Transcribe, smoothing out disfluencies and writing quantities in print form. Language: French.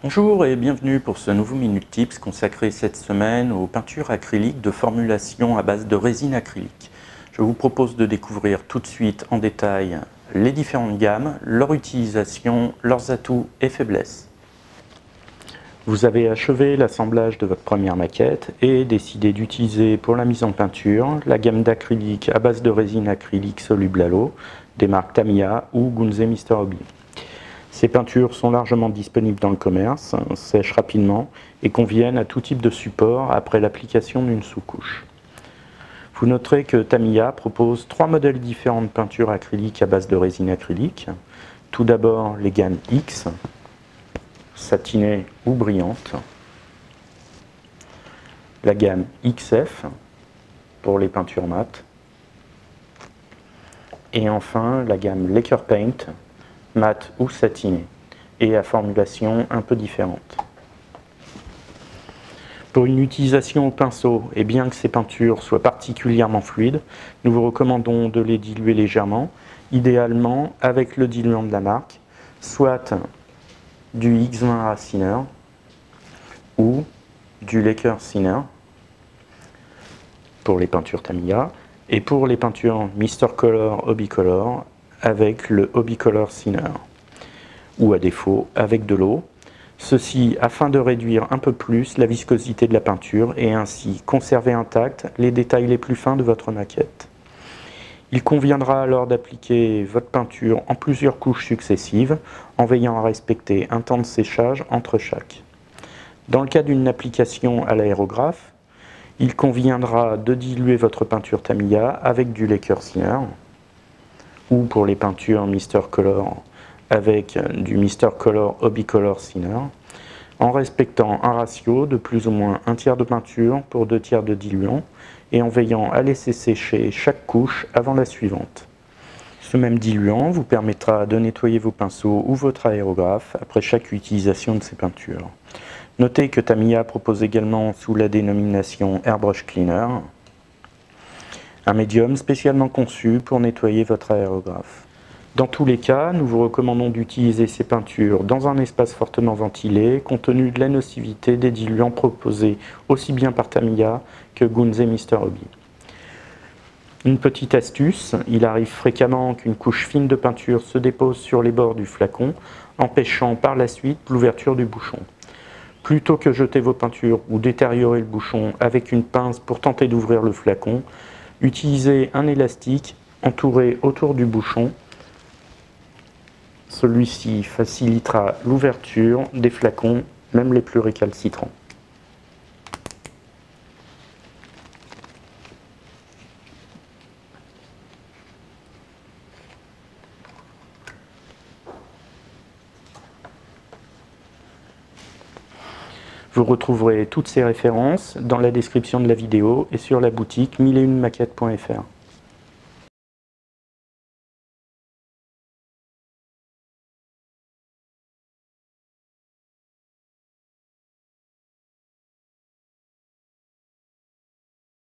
Bonjour et bienvenue pour ce nouveau Minute Tips consacré cette semaine aux peintures acryliques de formulation à base de résine acrylique. Je vous propose de découvrir tout de suite en détail les différentes gammes, leur utilisation, leurs atouts et faiblesses. Vous avez achevé l'assemblage de votre première maquette et décidé d'utiliser pour la mise en peinture la gamme d'acrylique à base de résine acrylique soluble à l'eau des marques Tamiya ou Gunze Mr. Hobby. Ces peintures sont largement disponibles dans le commerce, sèchent rapidement et conviennent à tout type de support après l'application d'une sous-couche. Vous noterez que Tamiya propose 3 modèles différents de peintures acryliques à base de résine acrylique. Tout d'abord les gammes X, satinée ou brillante, la gamme XF pour les peintures mates, et enfin la gamme Lacquer Paint, mat ou satiné, et à formulation un peu différente. Pour une utilisation au pinceau, et bien que ces peintures soient particulièrement fluides, nous vous recommandons de les diluer légèrement, idéalement avec le diluant de la marque, soit du X20 Raciner ou du Lacquer Thinner pour les peintures Tamiya, et pour les peintures Mr. Color Hobby Color avec le Hobby Color Thinner, ou à défaut avec de l'eau. Ceci afin de réduire un peu plus la viscosité de la peinture et ainsi conserver intacts les détails les plus fins de votre maquette. Il conviendra alors d'appliquer votre peinture en plusieurs couches successives en veillant à respecter un temps de séchage entre chaque. Dans le cas d'une application à l'aérographe, il conviendra de diluer votre peinture Tamiya avec du Lacquer Thinner, ou pour les peintures Mr. Color avec du Mr. Color Hobby Color Thinner, en respectant un ratio de plus ou moins 1/3 de peinture pour 2/3 de diluant et en veillant à laisser sécher chaque couche avant la suivante. Ce même diluant vous permettra de nettoyer vos pinceaux ou votre aérographe après chaque utilisation de ces peintures. Notez que Tamiya propose également sous la dénomination Airbrush Cleaner un médium spécialement conçu pour nettoyer votre aérographe. Dans tous les cas, nous vous recommandons d'utiliser ces peintures dans un espace fortement ventilé, compte tenu de la nocivité des diluants proposés aussi bien par Tamiya que Gunze Mr. Hobby. Une petite astuce, il arrive fréquemment qu'une couche fine de peinture se dépose sur les bords du flacon, empêchant par la suite l'ouverture du bouchon. Plutôt que jeter vos peintures ou détériorer le bouchon avec une pince pour tenter d'ouvrir le flacon, utilisez un élastique entouré autour du bouchon. Celui-ci facilitera l'ouverture des flacons, même les plus récalcitrants. Vous retrouverez toutes ces références dans la description de la vidéo et sur la boutique 1001maquettes.fr.